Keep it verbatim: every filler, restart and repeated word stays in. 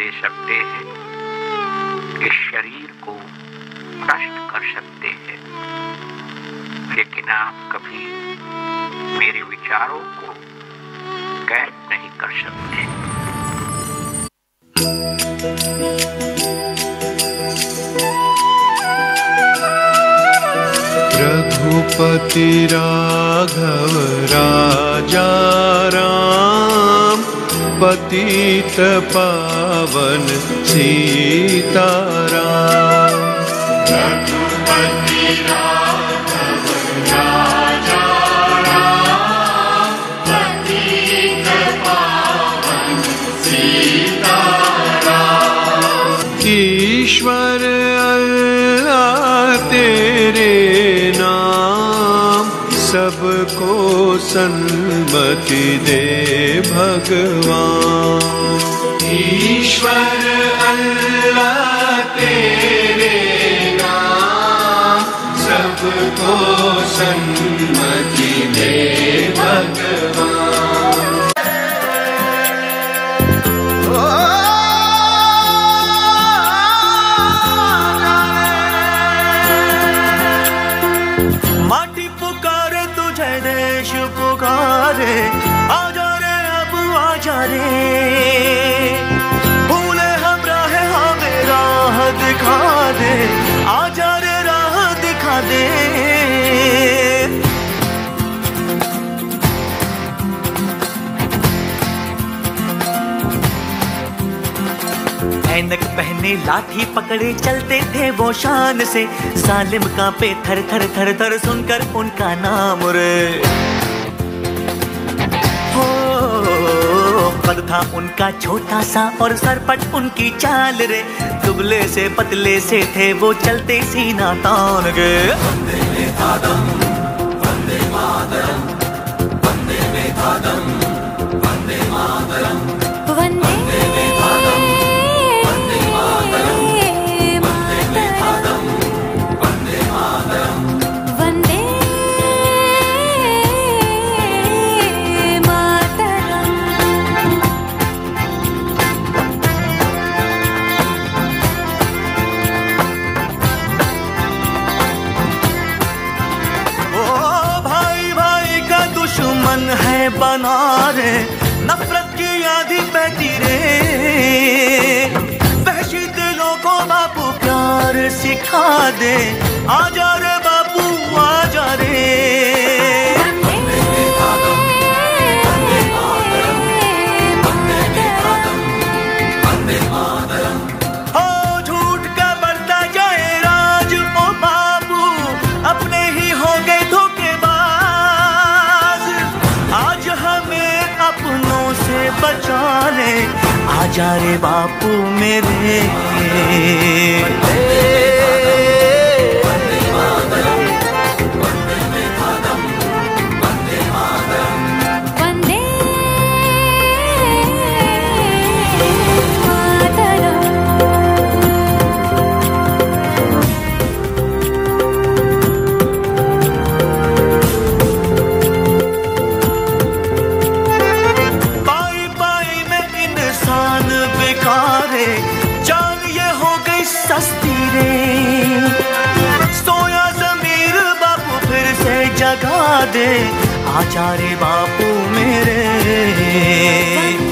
दे सकते हैं, इस शरीर को नष्ट कर सकते हैं, लेकिन आप कभी मेरे विचारों को कैद नहीं कर सकते। रघुपति राघव राजा राम, पतित पावन सीताराम। रघुपति राघव राजा राम, पतित पावन सीताराम। ईश्वर अल्लाह तेरे नाम, सबको सन्मति दे भगवान। ईश्वर अल्लाह तेरे नाम, सबको सन्मति दे भगवान। माटी पुकारे तुझे, देश पुकारे, आजा रे अब आजा रे। भूले हम राह हमें राह दिखा दे, आजा रे राह दिखा दे। ऐनक पहने लाठी पकड़े चलते थे वो शान से, जालिम कांपे थर थर थर थर सुनकर उनका नाम रे। हो कद था उनका छोटा सा और सरपट उनकी चाल रे, दुबले से पतले से थे वो चलते सीना तान गे। वंदे मातरम, वंदे मातरम, वंदे मातरम, वंदे मातरम, वंदे है बना रे, नफरत की आंधी बहती रे। वहशी दिलों को बापू प्यार सिखा दे, आजा रे बापू आजा रे। हो झूठ का बढ़ता जाए राज ओ बापू, अपने ही हो गए धोखेबाज। आज हमें अपनों से बचा ले, आजा रे बापू मेरे। जान ये हो गई सस्ती रे, सोया ज़मीर बापू फिर से जगा दे, आजा रे बापू मेरे।